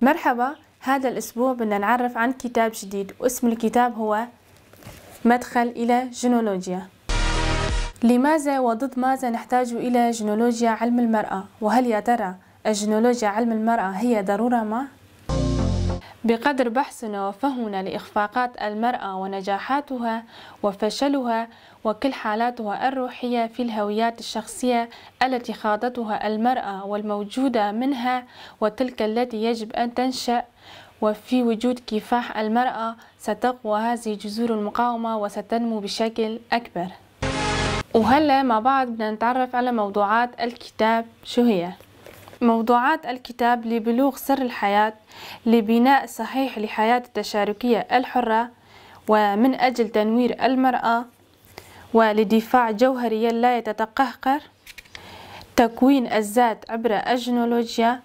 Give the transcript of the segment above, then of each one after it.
مرحبا، هذا الأسبوع بدنا نعرف عن كتاب جديد واسم الكتاب هو مدخل إلى جينولوجيا. لماذا وضد ماذا نحتاج إلى جينولوجيا علم المرأة؟ وهل يا ترى الجينولوجيا علم المرأة هي ضرورة ما؟ بقدر بحثنا وفهمنا لإخفاقات المرأة ونجاحاتها وفشلها وكل حالاتها الروحية في الهويات الشخصية التي خاضتها المرأة والموجودة منها وتلك التي يجب أن تنشأ، وفي وجود كفاح المرأة ستقوى هذه جذور المقاومة وستنمو بشكل أكبر. وهلا مع بعض بدنا نتعرف على موضوعات الكتاب. شو هي؟ موضوعات الكتاب لبلوغ سر الحياة، لبناء صحيح لحياة التشاركية الحرة، ومن أجل تنوير المرأة، ولدفاع جوهرية لا يتقهقر، تكوين الذات عبر الجينولوجيا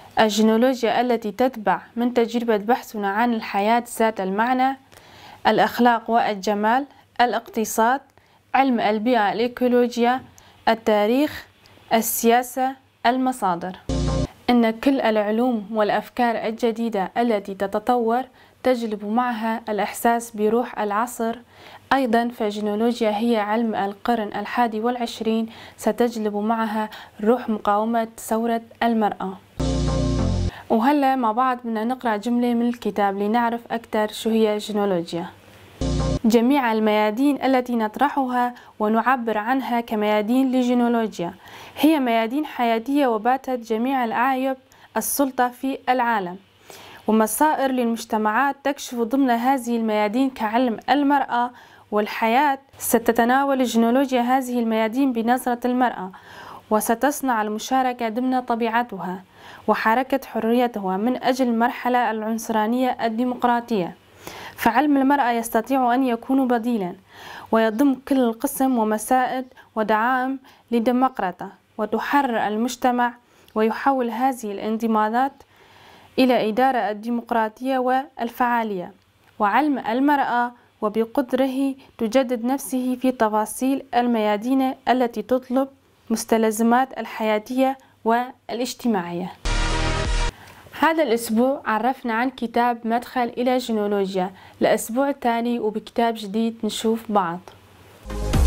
التي تتبع من تجربة بحثنا عن الحياة ذات المعنى، الأخلاق والجمال، الاقتصاد، علم البيئة الإيكولوجيا، التاريخ، السياسة، المصادر. إن كل العلوم والأفكار الجديدة التي تتطور تجلب معها الإحساس بروح العصر. أيضا فالجينولوجيا هي علم القرن 21 ستجلب معها روح مقاومة ثورة المرأة. وهلا مع بعض بدنا نقرأ جملة من الكتاب لنعرف أكثر شو هي الجينولوجيا. جميع الميادين التي نطرحها ونعبر عنها كميادين لجينولوجيا هي ميادين حياتية وباتت جميع الأعيب السلطة في العالم ومصائر للمجتمعات تكشف ضمن هذه الميادين كعلم المرأة والحياة. ستتناول الجينولوجيا هذه الميادين بنظرة المرأة وستصنع المشاركة ضمن طبيعتها وحركة حريتها من أجل المرحلة العنصرانية الديمقراطية. فعلم المرأة يستطيع أن يكون بديلا ويضم كل القسم ومسائد ودعائم للديمقراطية وتحرر المجتمع ويحول هذه الانضمادات إلى إدارة الديمقراطية والفعالية. وعلم المرأة وبقدره تجدد نفسه في تفاصيل الميادين التي تطلب مستلزمات الحياتية والاجتماعية. هذا الأسبوع عرفنا عن كتاب مدخل إلى جينولوجيا. الأسبوع الثاني وبكتاب جديد نشوف بعض.